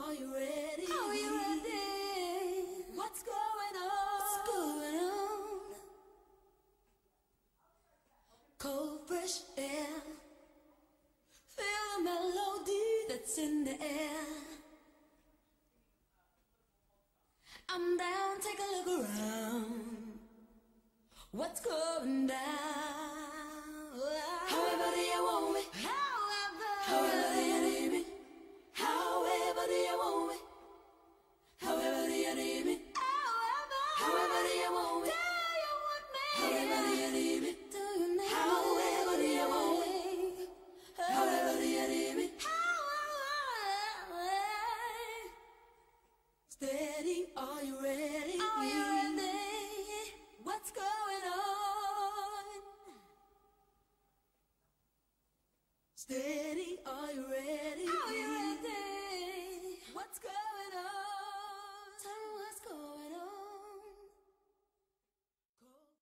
are you ready? Are you ready? What's going on? What's going on? Cold, fresh air. Feel the melody that's in the air. I'm down, take a look around. What's going down? However do you want me? However do you need me? However do you want me? However do you need me? However do you want me? However do you need me? However do you want me? However do you need me? Steady, are you ready? Are you ready? What's going on? Steady.